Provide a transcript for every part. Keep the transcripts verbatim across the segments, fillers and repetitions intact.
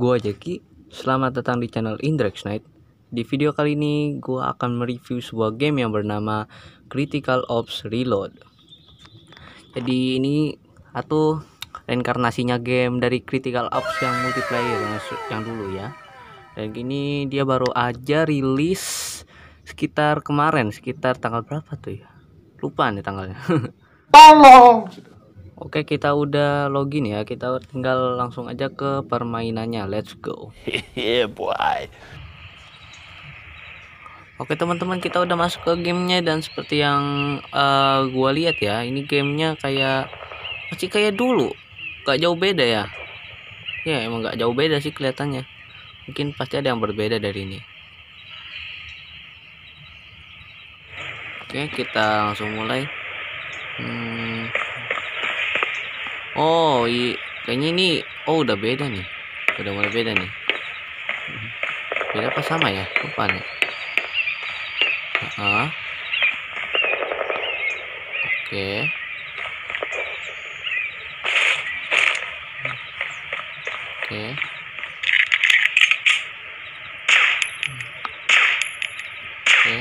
Gua Jeki, selamat datang di channel Indrex Night. Di video kali ini gua akan mereview sebuah game yang bernama Critical Ops Reload. Jadi ini atau reinkarnasinya game dari Critical Ops yang multiplayer yang, yang dulu ya. Dan ini dia baru aja rilis sekitar kemarin, sekitar tanggal berapa tuh ya? Lupa nih tanggalnya. Tolong. Oke, kita udah login ya. Kita tinggal langsung aja ke permainannya. Let's go. Yeah, boy. Oke teman-teman, kita udah masuk ke gamenya dan seperti yang uh, gua lihat ya, ini gamenya kayak masih kayak dulu, gak jauh beda ya. Ya emang gak jauh beda sih kelihatannya. Mungkin pasti ada yang berbeda dari ini. Oke, kita langsung mulai. Hmm. Oh, iya, kayaknya ini, oh udah beda nih, udah mulai beda nih. Beda apa sama ya? Lupa nih. Ah, oke. Oke. Oke.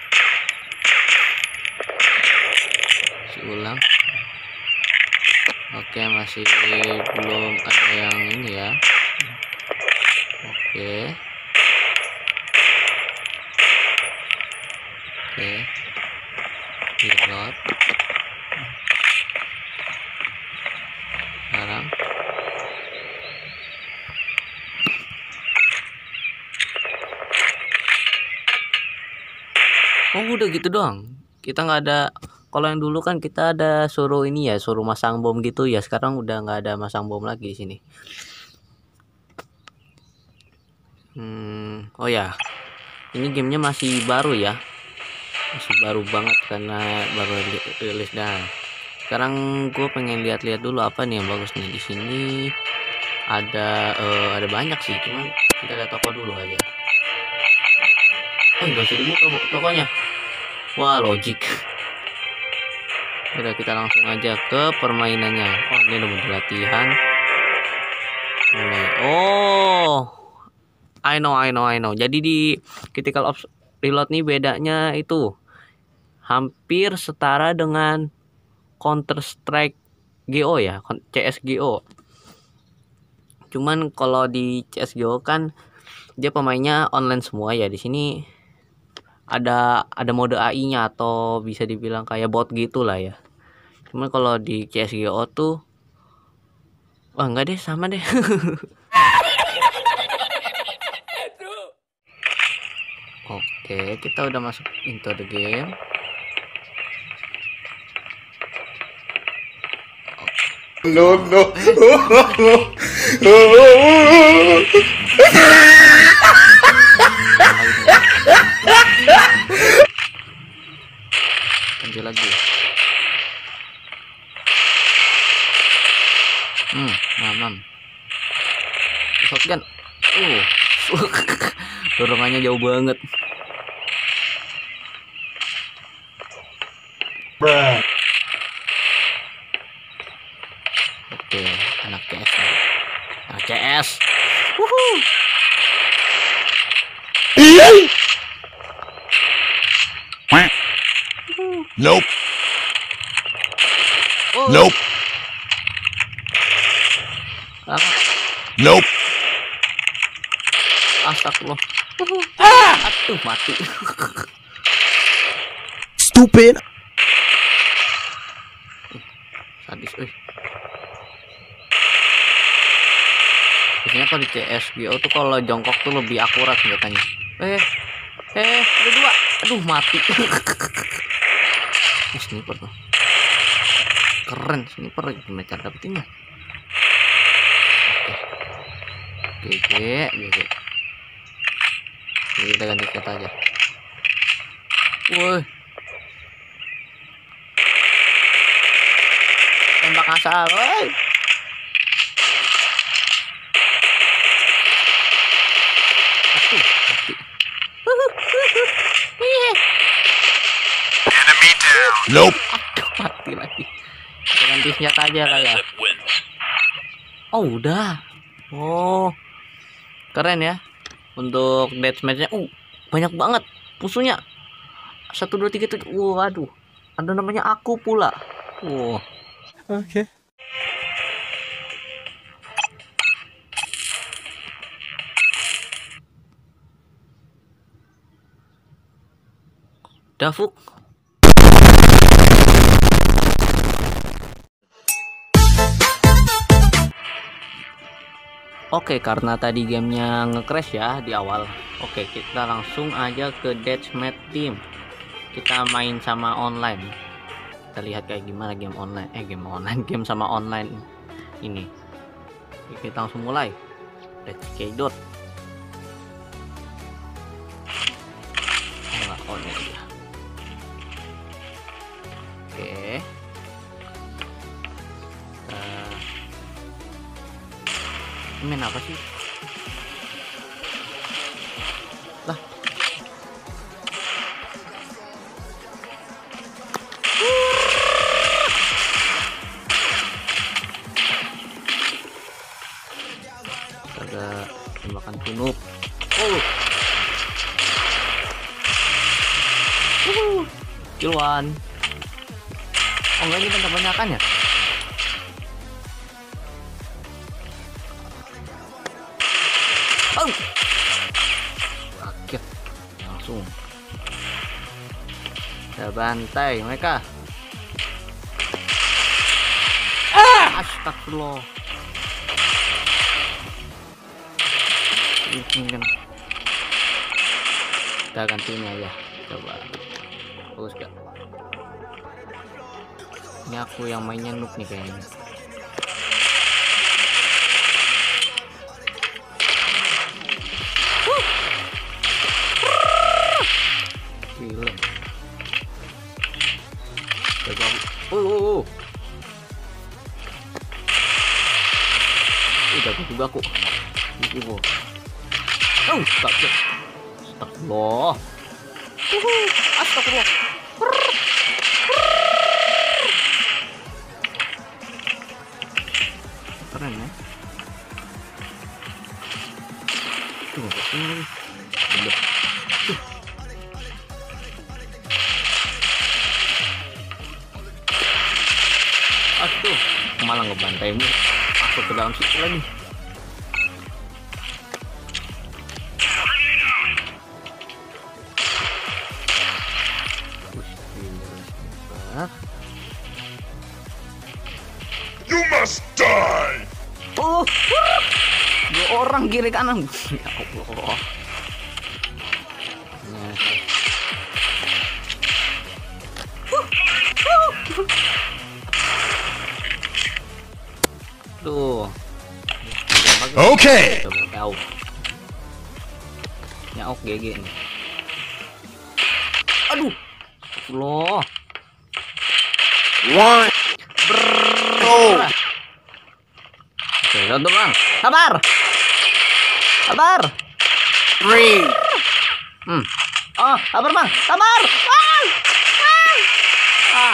Ulang. Oke, masih belum ada yang ini ya. Oke. Oke. Reload. Sekarang. Oh, udah gitu doang. Kita nggak ada. Kalau yang dulu kan kita ada suruh ini ya, suruh masang bom gitu ya. Sekarang udah nggak ada masang bom lagi di sini. Hmm, oh ya, ini gamenya masih baru ya, masih baru banget karena baru rilis dah. Sekarang gue pengen lihat-lihat dulu apa nih yang bagus nih di sini. Ada uh, ada banyak sih, cuman kita lihat toko dulu aja. Oh, nggak usah dibuka tokonya. Wah, logic. Udah, kita langsung aja ke permainannya. Oh, ini udah mulai latihan. Mulai. Oh, I know, I know, I know. Jadi di Critical Ops Reload nih bedanya itu hampir setara dengan Counter Strike G O ya, C S G O. Cuman kalau di C S G O kan dia pemainnya online semua ya. Di sini ada ada mode A I-nya atau bisa dibilang kayak bot gitulah ya. Cuman kalau di C S G O tuh, wah enggak deh, sama deh. Oke, kita udah masuk into the game. No, no. Lanjut lagi. Hmm, mam, shotgun. Uh, dorongannya jauh banget. Bruh. Oke, anak C S. Anak C S. Wuhu. Nope. Oh. Nope. Ah, Nope. astagfirullah. Ah, aduh mati. Stupid. Sadis, eh. Biasanya kalau di C S G O tuh kalau jongkok tuh lebih akurat senjatanya. Eh, eh, ada dua. Aduh mati. Ini sniper tuh. Keren sniper, gimana cara dapetinnya? Oke. G G, G G. Jadi kita ganti kata aja. Woi. Tembak asal, woi. Aduh, mati. Enemy down. Nope. Aduh, mati lagi. Kita ganti senjata aja kali ya. Oh, udah. Oh, Keren ya. Untuk deathmatch-nya, uh, banyak banget musuhnya. Satu dua tiga tujuh. Waduh. Ada namanya aku pula. Wow. Okay. Davuk. Oke, karena tadi gamenya nge-crash ya di awal. Oke, kita langsung aja ke deathmatch team. Kita main sama online. Kita lihat kayak gimana game online. Eh, game online, game sama online ini. Oke, kita langsung mulai. Let's get it. Enggak on ya dia. Oke. Uh, main apa sih? Lah. Agak tembakan kuno. Oh. Uh. Kill one. Oh enggak, ini banyak-banyakan ya? Oh. Kaget. Langsung. Kita bantai mereka. Ah, astagfirullah. Ini kan. Kita gantinya ya. Coba. Bagus gak? Ini aku yang mainnya noob nih kayaknya. Gila. Jago aku. Oh, oh, oh. Uh, jago juga aku. Ibu. Oh, kaget. Astagfirullah. Uhuh. Astagfirullah. Keren ya. Tuh, ini. Udah. Tuh. Aduh, malah ngebantaimu masuk ke dalam situ lagi. You must die. Oh, dua orang kiri kanan. Ya Allah. Tuh. Okay. Tahu. Nyaok G G nih. Aduh. Loh. One. Go. Oke, satu bang. Sabar. Sabar. Three. Hmm. Oh, sabar bang. Sabar. Ah. Ah.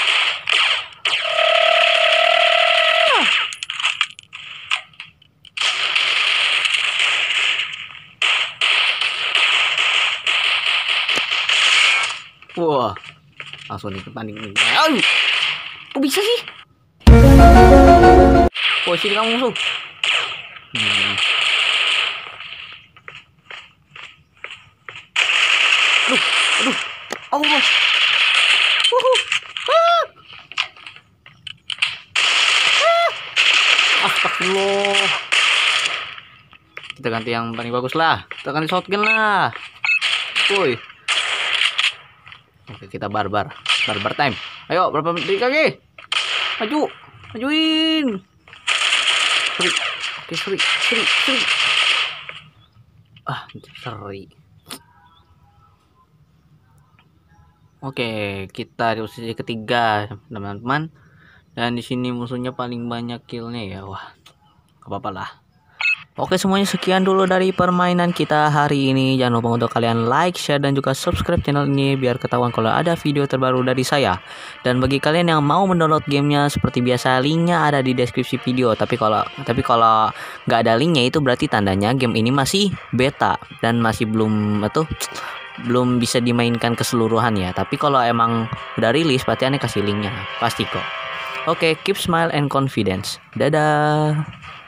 Wah, langsung nih panik nih. Aduh, kok bisa sih? Posisi kamu musuh. Hmm. Aduh, aduh, Allah. Uhuh. Ah. Ah. Astagfirullah. Kita ganti yang paling bagus lah. Kita ganti shotgun lah. Woi. Oke, kita barbar. Barbar time. Ayo, berapa menit lagi? Maju. Majuin. Seri. Oke, seri. Seri. Seri. Ah, seri. Oke, kita di posisi ketiga, teman-teman. Dan di sini musuhnya paling banyak killnya ya. Wah, gak apa-apa lah. Oke semuanya, sekian dulu dari permainan kita hari ini. Jangan lupa untuk kalian like, share, dan juga subscribe channel ini biar ketahuan kalau ada video terbaru dari saya. Dan bagi kalian yang mau mendownload gamenya, seperti biasa linknya ada di deskripsi video. Tapi kalau tapi kalau nggak ada linknya itu berarti tandanya game ini masih beta dan masih belum atau belum bisa dimainkan keseluruhan ya. Tapi kalau emang udah rilis berarti aneh kasih linknya pasti kok. Oke, keep smile and confidence. Dadah.